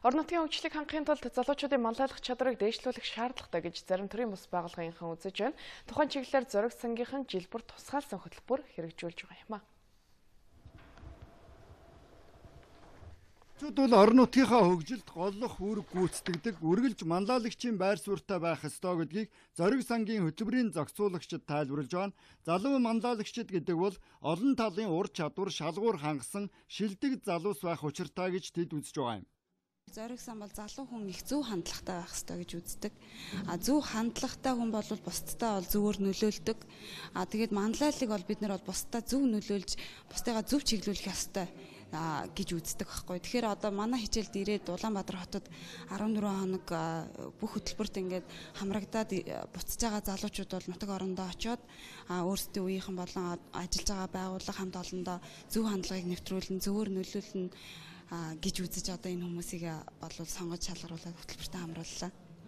Орон нутгийн хөгжлийг хангахын тулд залуучуудын манлайлах чадварыг дээшлүүлэх шаардлагатай гэж зарим төрлийн бас байгууллагынхан үзэж байна. Тухайн чиглэлээр зураг сангийнхан жил бүр тусгаалсан хөтөлбөр хэрэгжүүлж байгаа юм а. Бол орон нутгийнхаа хөгжилд голлох үүрэг гүйцэтгэдэг, үргэлж манлайлагчийн байр суурьтай байх ёстой гэдгийг зориг сангийн хөтөлбөрийн зохицуулагчид тайлбарлаж байна. Залуу манлайлагчид гэдэг бол олон талын ур чадвар, шалгуур хангасан шилдэг залуус байх учиртай гэж тэд үзэж байгаа юм. Зориг сан бол залуу хүн их зөв хандлагатай байх ёстой гэж үздэг. Зөв хандлагатай хүн бол бусдтай бол зөвөр нөлөөлдөг. Тэгээд манлайлалыг бол бид нар бол бусдаа зөв нөлөөлж, бусдыгаа зөв чиглүүлэх ёстой гэж үздэг байхгүй. Тэгэхээр одоо манай хичээлд ирээд Улаанбаатар хотод 14 хоног бүх хөтөлбөрт ингээд хамрагдаад буцаж байгаа залуучууд бол нутаг орондоо очиод өөрсдийн үеийнхэн болон ажиллаж байгаа байгууллага хамт олондоо зөв хандлагыг нэвтрүүлэн, зөвөр нөлөөлнө гэж үзэж одоо энэ хүмүүсийг болов сонгож шалгаруулаад хөтөлбөртөө хамрууллаа.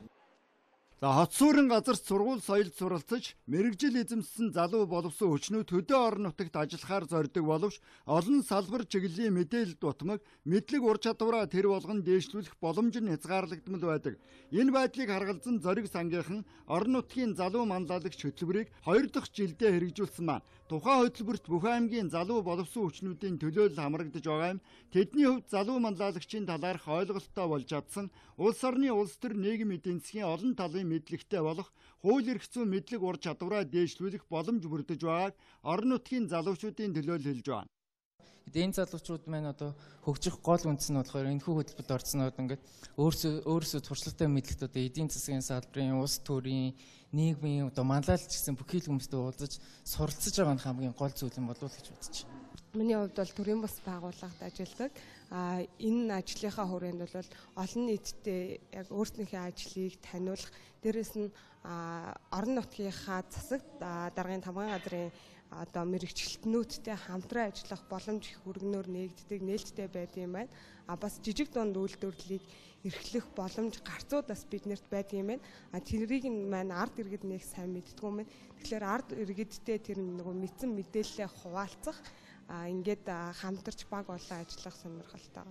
Хот суурин газарт сургууль соёлд суралцаж, мэрэгжил эзэмссэн залуу боловсон хүчнүүд төдөө орон нутагт ажиллахаар зорьдог боловч олон салбар чиглэлийн мэдээлэл дутмаг, мэдлэг ур чадвараа тэр болгон дээшлүүлэх боломж нь хязгаарлагдмал байдаг. Энэ байдлыг харгалзан зориг сангийнхан орон нутгийн залуу манлайлагч хөтөлбөрийг 2 дахь жилдээ хэрэгжүүлсэн маань тухайн хөтөлбөрт бүх аймгийн залуу боловсон хүчнүүдийн төлөөлөл хамрагдаж байгаа юм. Тэдний хувьд залуу манлайлагчийн талаарх ойлголттой болж чадсан, улс орны улс төр нийгэм эдийн засгийн олон талын мэдлэгтэй болох хууль эрх зүйн мэдлэг ур чадвараа дээшлүүлэх боломж бүрдэж байгааг орон нутгийн залуучуудын төлөөлөл хэлж байна. Энэ залуучууд маань одоо хөгжих гол үндэс нь болохоор энэ хөтөлбөрт орцноод ингээд өөрсдөө туршлагатай мэдлэгт одоо эдийн засгийн салбарын, улс төрийн, нийгмийн одоо манлайлалч гэсэн бүхий л хүмүүстэй уулзаж суралцж байгаа нь хамгийн гол зүйл юм болов уу гэж үзэж байна. Миний хувьд бол төрийн бас байгууллагад ажилладаг. Энэ ажлынхаа хүрээнд бол олон нийтэд яг өөрсдийнхээ ажлыг таниулах, дээрэс нь орон нутгийнхаа засагт даргын тамгын газрын одоо мэрэгчлэлтнүүдтэй хамтран ажиллах боломж их өргөнөөр нээгддэг, нээлттэй байдаг юм байна. Бас жижиг дунд үйлдвэрлэлийг эрхлэх боломж гарцууд бас биднэрт байдаг юм байна. Тэрийг маань ард иргэд нэг сайн мэддэг юм байна. Тэгэхээр ард иргэдтэй тэр нөгөө мэдсэн мэдээлэлээ хуваалцах ингээд хамтарч баг болон ажиллах сонирхолтой.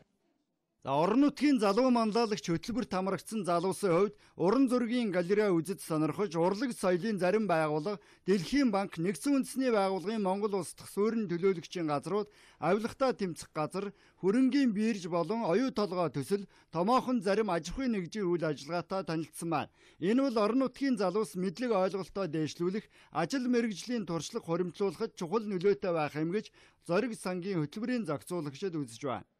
Орон нутгийн залуу манлайлагч хөтөлбөрт хамрагдсан залуусын хувьд уран зургийн галерей үзэж сонирхож, урлаг соёлын зарим байгууллага, Дэлхийн банк, Нэгдсэн үндэсний байгууллагын Монгол улс дахь суурин төлөөлөгчийн газрууд, авилгатаа тэмцэх газар, хөрөнгийн бирж болон оюу толгой төсөл, томоохон зарим аж ахуйн нэгжийн үйл ажиллагаатай танилцсан байна. Энэ бол орон нутгийн залуус мэдлэг ойлголтоо дээшлүүлэх, ажил мэргэжлийн туршлага хуримтлуулахад чухал нөлөөтэй байх юм гэж зориг сангийн хөтөлбөрийн зохицуулагчид үзэж байна.